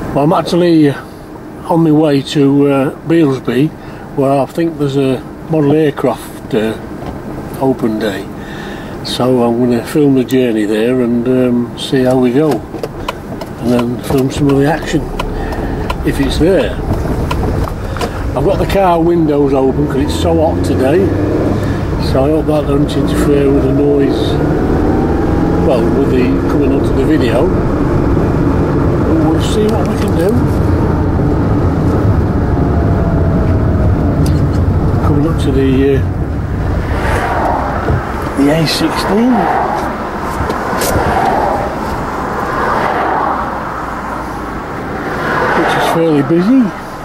Well, I'm actually on my way to Beelsby, where I think there's a model aircraft open day. So I'm going to film the journey there and see how we go, and then film some of the action if it's there. I've got the car windows open because it's so hot today, so I hope that doesn't interfere with the noise, well, with the coming onto the video. But we'll see what we can do. Coming up to the A16. Which is fairly busy.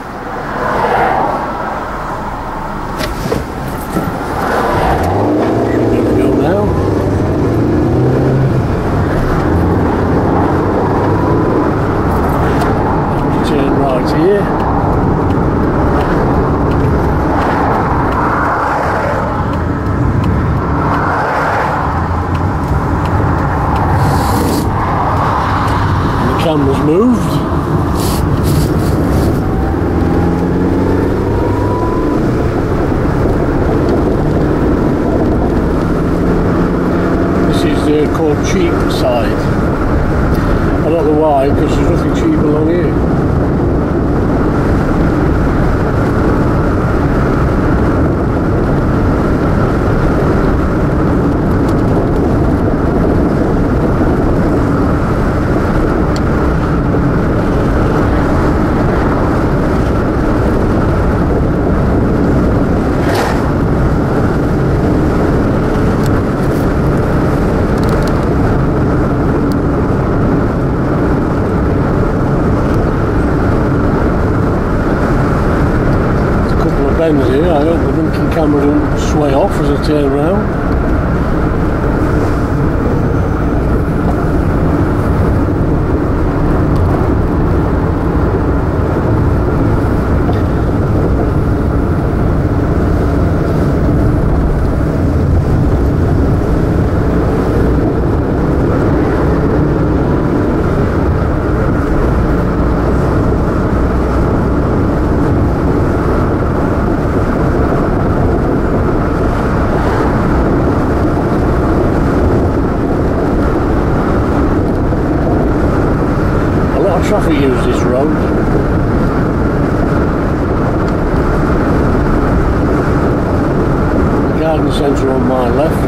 There we go now. Turn right here. Camera's moved. This is called Cheapside. I don't know why, because there's nothing cheap along here. Here. I hope the blinking camera don't sway off as I turn around. Traffic use this road. The garden centre on my left,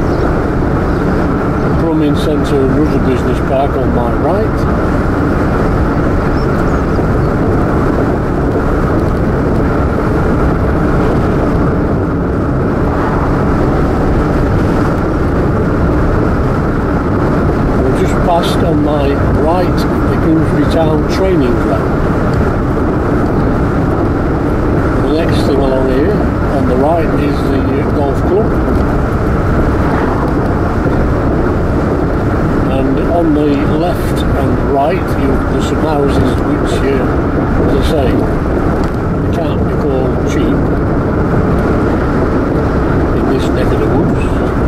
the plumbing centre and other business park on my right. Past on my right the Grimsby Town training ground. The next thing along here on the right is the golf club, and on the left and right there's some houses which, as I say, they can't be called cheap in this neck of the woods.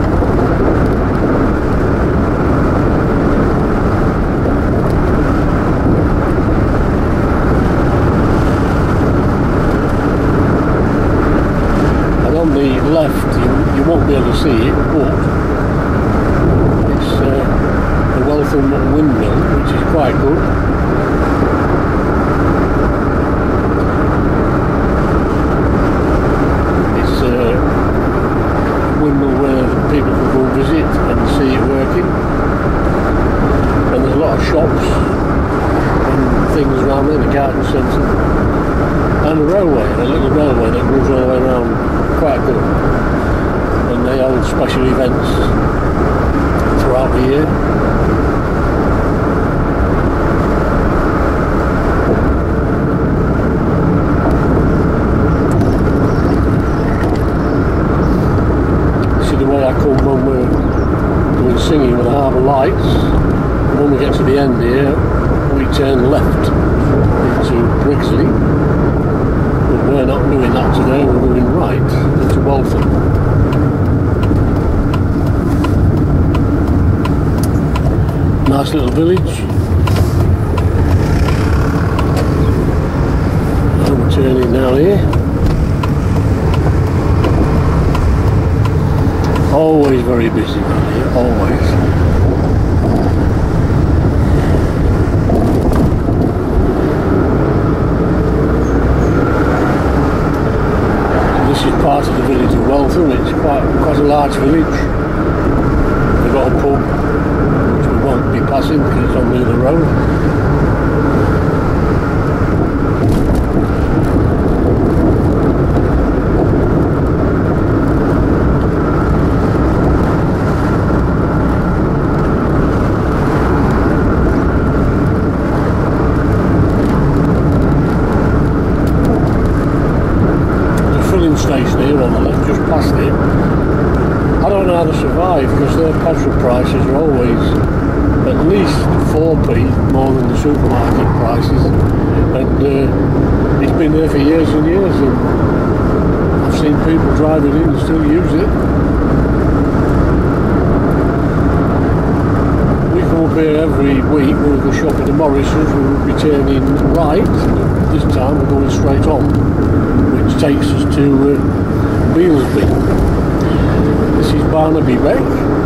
Left, you won't be able to see it, but it's the Waltham windmill, which is quite good. It's a windmill where people can go visit and see it working, and there's a lot of shops and things around there, the garden centre, and a railway, a little railway that goes all the way around. Quite good, and they hold special events throughout the year. See the way I come when we're doing singing with the Harbour Lights. When we get to the end here, we turn left into Brigsley. We're not doing that today, we're moving right into Waltham. Nice little village. Turning down here. Always very busy around here, always. This is part of the village of Waltham. It's quite a large village. They've got a pub which we won't be passing because it's on the other road. Station here on the left, just past it. I don't know how they survive because their petrol prices are always at least 4p more than the supermarket prices, and it's been there for years and years, and I've seen people drive it in and still use it. We come up here every week. We'll go shopping to Morrison's. We'll be turning right. This time we're going straight on, which takes us to Bealsby. This is Barnaby Beck.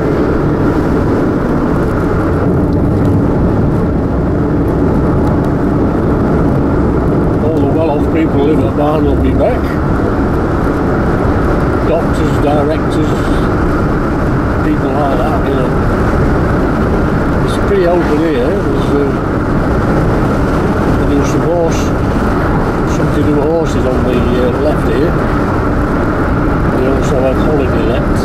All the well-off people live at Barnaby Beck. Doctors, directors, people like that, you know. It's pretty open here. There's some something to do with horses on the left here. They also have holiday lets.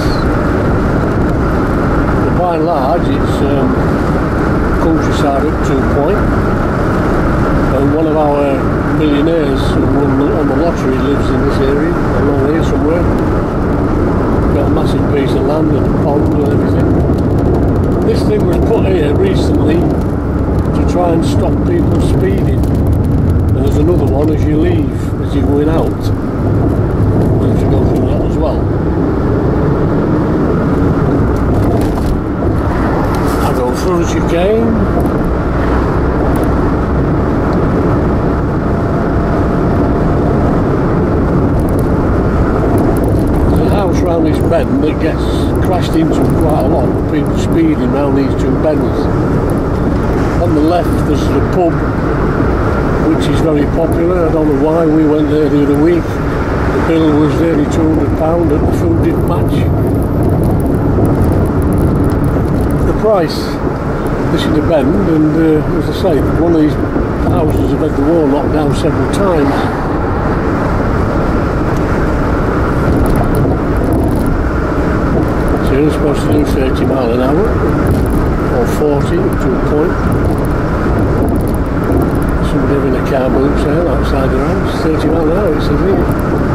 But by and large it's countryside up to a point. And one of our millionaires who won on the lottery lives in this area, along here somewhere. Got a massive piece of land and a pond and everything. This thing was put here recently to try and stop people speeding. And there's another one as you leave, as you're going out. You have to go through that as well. I go through as you came. There's a house round this bend that gets crashed into quite a lot with people speeding round these two bends. On the left there's the pub, which is very popular. I don't know why. We went there the other week. The bill was nearly £200 and the food didn't match the price. This is the bend, and as I say, one of these houses have had the wall knocked down several times. So you're supposed to do 30 mile an hour, or 40 up to a point. Somebody having a car boot sale outside their house, 30 mile an hour, it says here.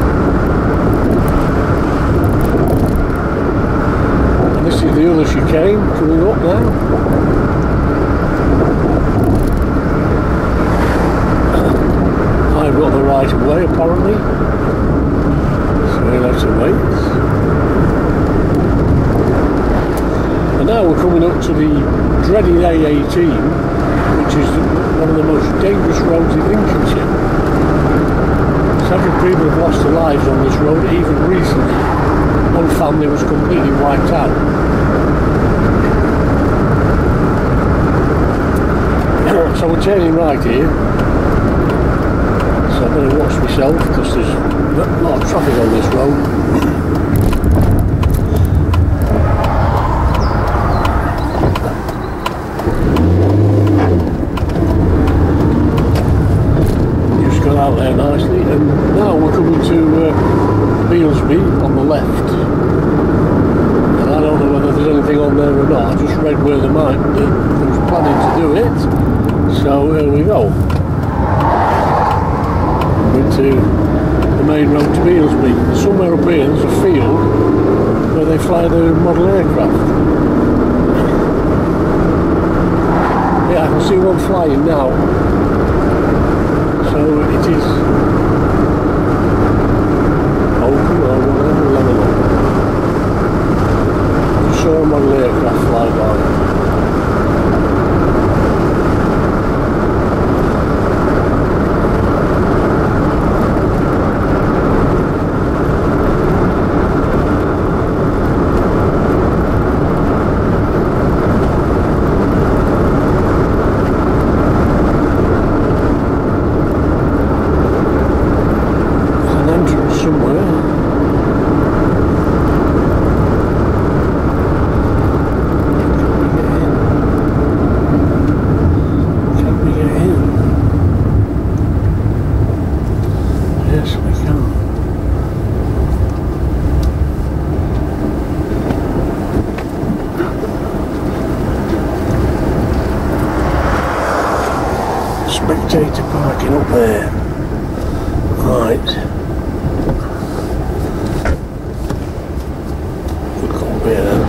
And this is the other chicane coming up now. I've got the right of way apparently, so we'll have to wait. And now we're coming up to the dreaded A18, which is one of the most dangerous roads in Lincolnshire. Several people have lost their lives on this road, even recently. One family was completely wiped out. So we're turning right here. So I better watch myself because there's a lot of traffic on this road. Out there nicely, and now we're coming to Bealsby on the left, and I don't know whether there's anything on there or not. I just read where they was planning to do it, so here we go. Into the main road to Bealsby. Somewhere up here there's a field where they fly the model aircraft. Yeah, I can see one flying now. So it is open or whatever, let me know. I just saw a model aircraft fly by. spectator parking up there. Right. Look up here then.